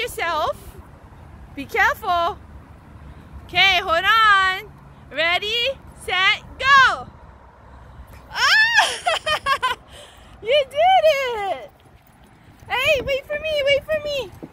yourself. Be careful. Okay, hold on. Ready, set, go. Ah! You did it. Hey, wait for me, wait for me.